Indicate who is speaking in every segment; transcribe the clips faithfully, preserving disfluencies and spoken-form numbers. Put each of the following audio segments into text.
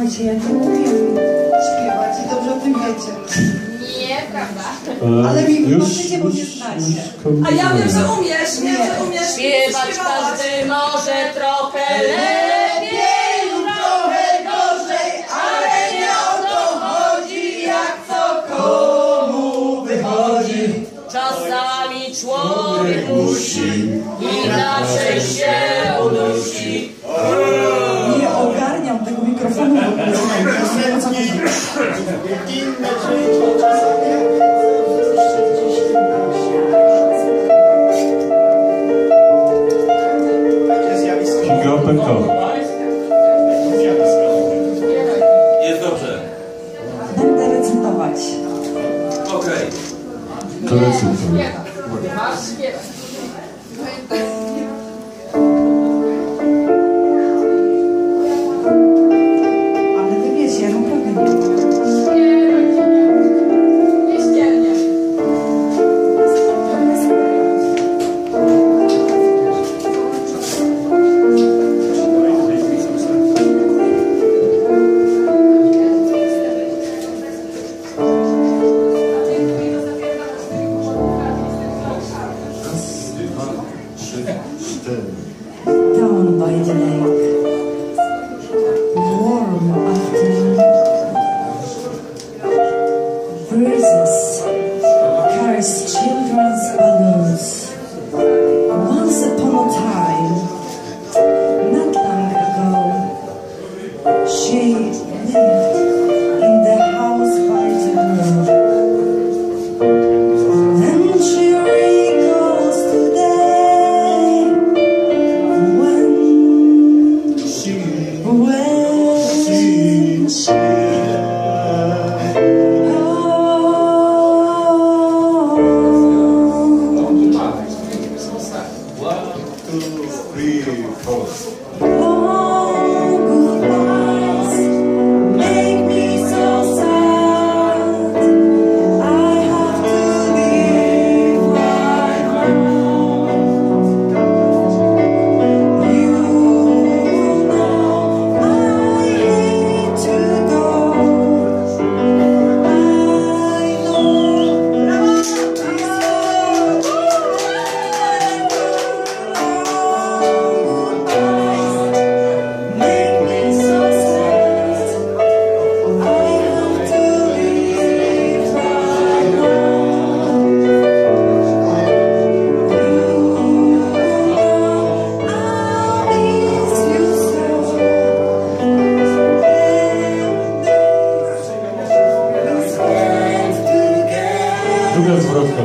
Speaker 1: Słuchajcie, ja nie umiem śpiewać i dobrze o tym wiecie.
Speaker 2: Nie, prawda?
Speaker 1: Ale mi wybaczycie, bo nie znacie.
Speaker 3: A ja wiem, że umiesz, wiem, że umiesz.
Speaker 2: Śpiewać każdy może trochę lepiej lub trochę gorzej, ale nie o to chodzi, jak co komu wychodzi. Czasami człowiek musi inaczej się udusi.
Speaker 1: Nie ogarniam tego mikrofonu w ogóle. Nie wiem, co chodzi.
Speaker 3: Kinga Openko.
Speaker 4: Jest dobrze.
Speaker 1: Będę recytować.
Speaker 4: Okej.
Speaker 3: To recytuj.
Speaker 2: Masz śpiewać.
Speaker 1: Ale wy wiecie, ja naprawdę nie wiem. Down by the lake, warm afternoon, breezes caress children's balloons. Once upon a time, not long ago, she lived in the house by the road. And she recalls today when she
Speaker 3: Druga zwrotka.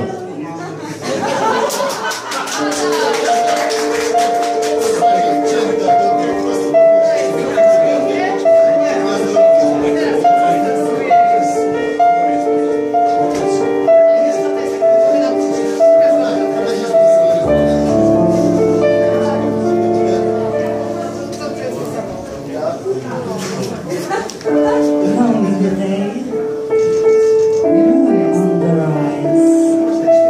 Speaker 1: Long in the day, moon on the rise.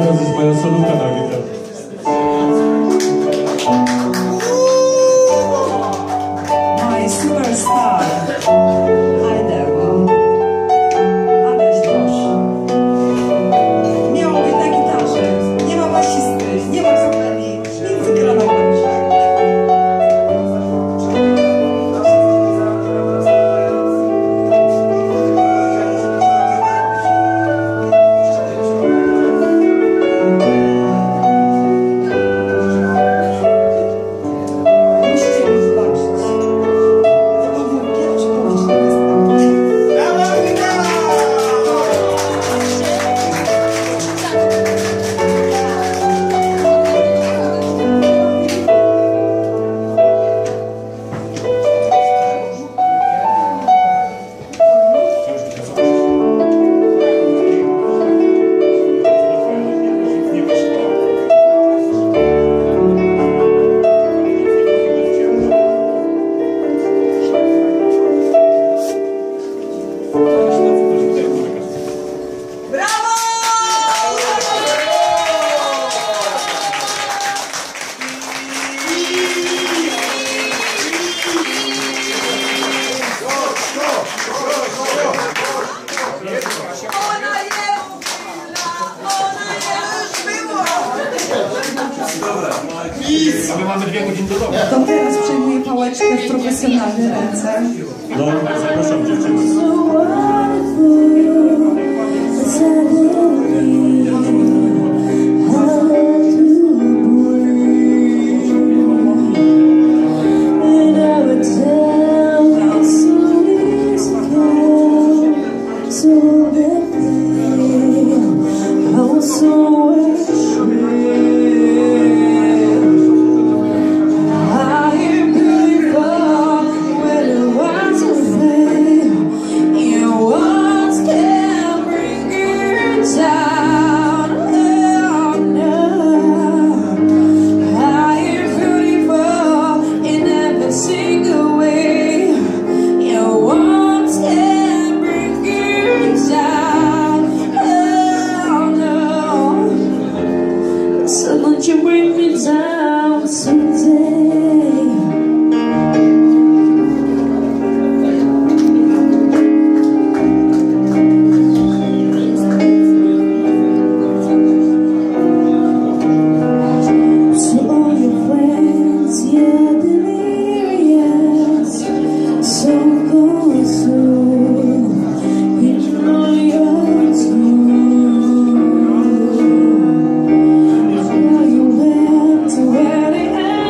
Speaker 3: teraz jest moja solówka na gitarze.
Speaker 1: My superstar. Ajdeł. Adaś proszę. Miało być na gitarze. Nie ma basisty, nie ma kapeli. Nic granowym.
Speaker 3: A my mamy dwie godziny do domu.
Speaker 1: To teraz przejmuję pałeczkę w profesjonalne ręce.
Speaker 3: No, zapraszam dziewczyny.
Speaker 2: You bring me down someday. To all your friends, you're delirious. So go soon. You know you're true. Where the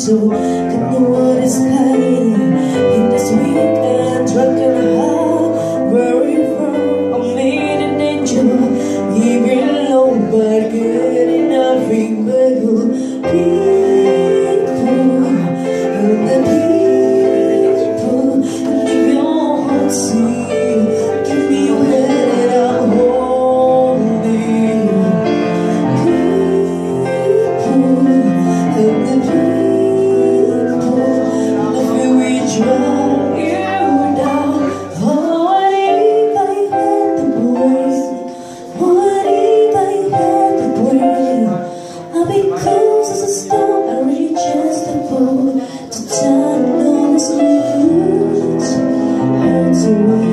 Speaker 2: to get the what is hiding in this weekend, drunk and high. Where are you from? I'm made in danger, even low, but good enough. People, people, and the people, leave your heart see. Give me your head and I'll hold it. People, and the people, love you, we drive you down. Oh, what if I had the voice? What if I had the brain? I'll be close as a stone, I reach just a fold to turn on this mood, hurts away.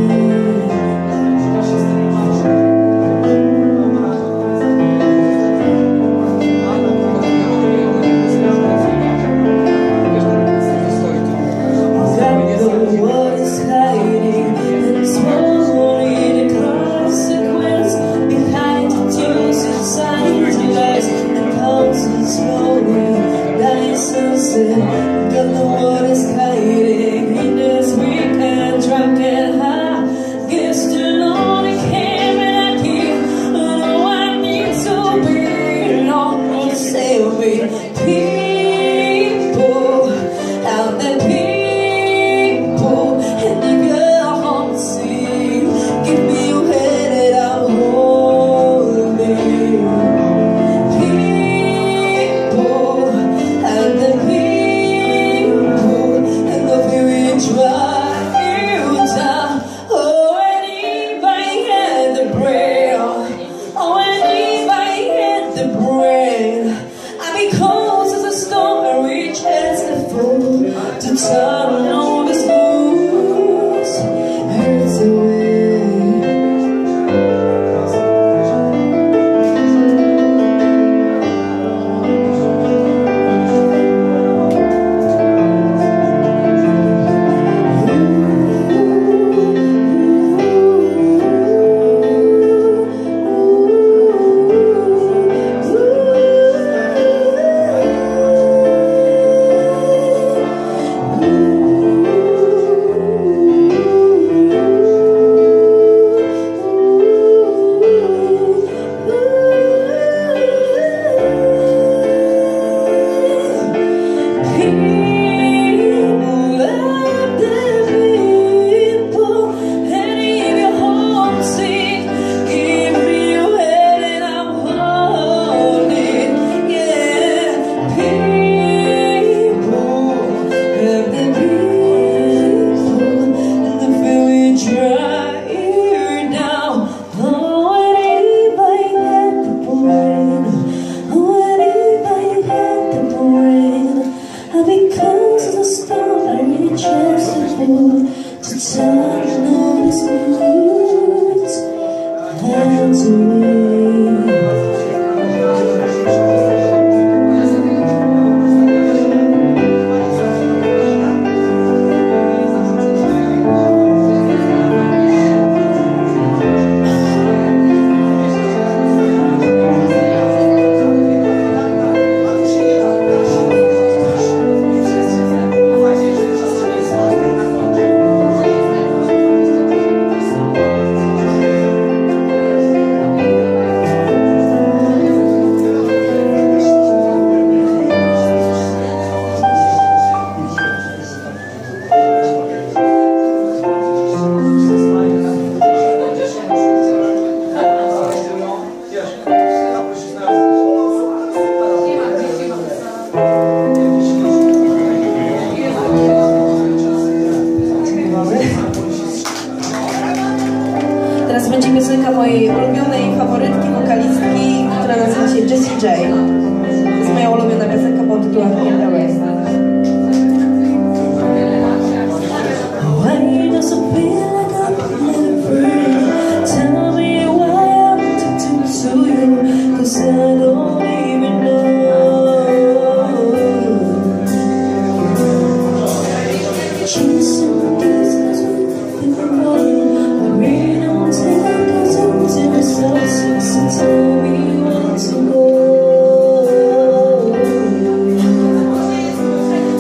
Speaker 2: What is hiding, and it's only the consequence behind the tears inside the lies and houses slowly dying sunset. Got the what is hiding in this weekend, drunk and high. Guess the lonely came and I give. I know I need to be alone to save me. People out there, people. And if you're home, see, give me your head and I'll hold it. People, and the people, and the fear drive you down. Oh, and if I had the brain, oh, and if I had the brain, I'd be cold as a stone, I reach as the fool to turn on this mood, hurts away. To turn on this mood, hands away. Teraz będzie piosenka mojej ulubionej faworytki, wokalistki, która nazywa się Jessie J. To jest moja ulubiona piosenka pod tytułem Get Away. Why does it feel like I'm never? Tell me why I'm addicted to you, 'cause I don't even know. Chasing distance with the morning, I really don't take us into myself since I told me what to go.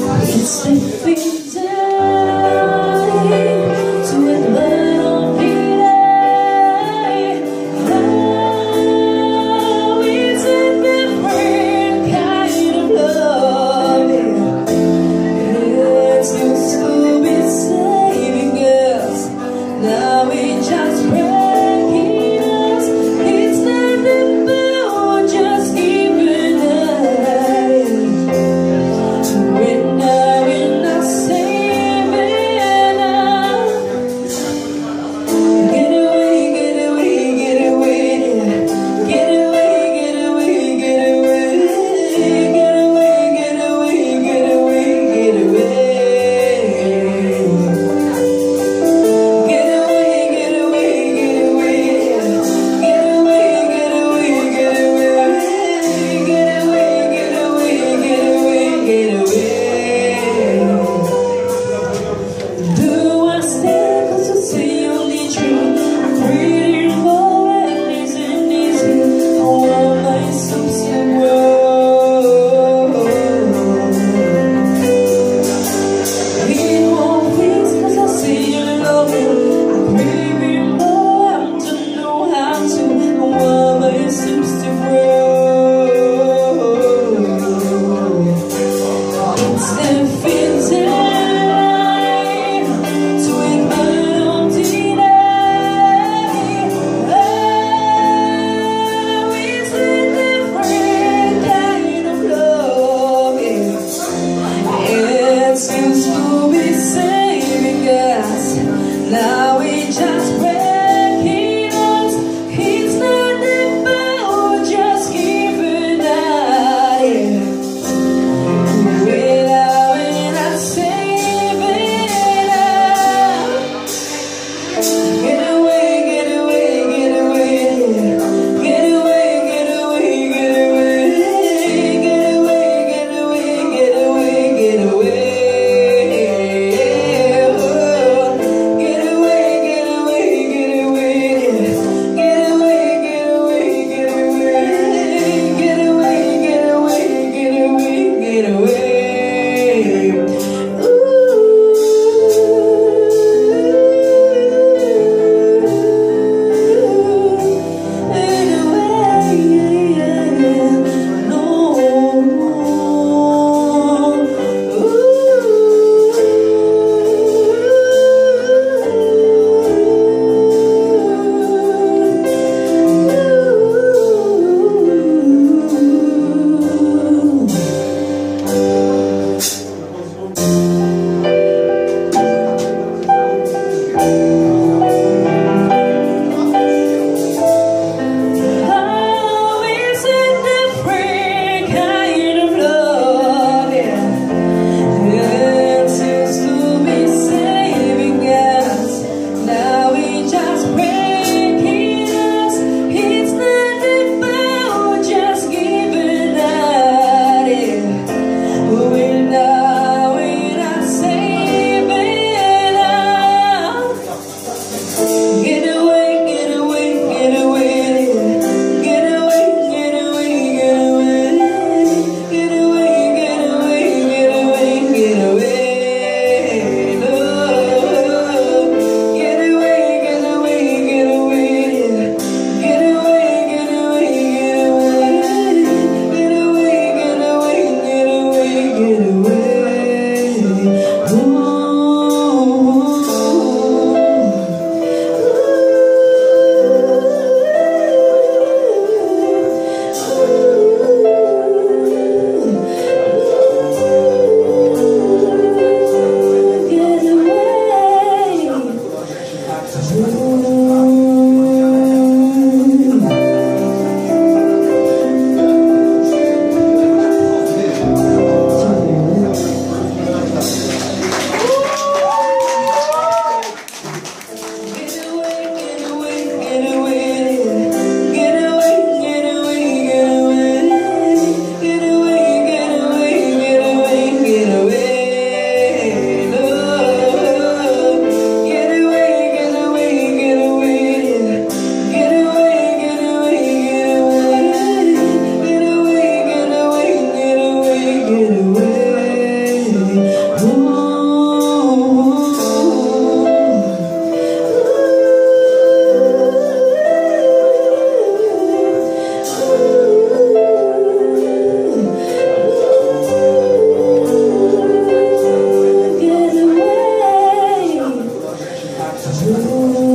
Speaker 2: True.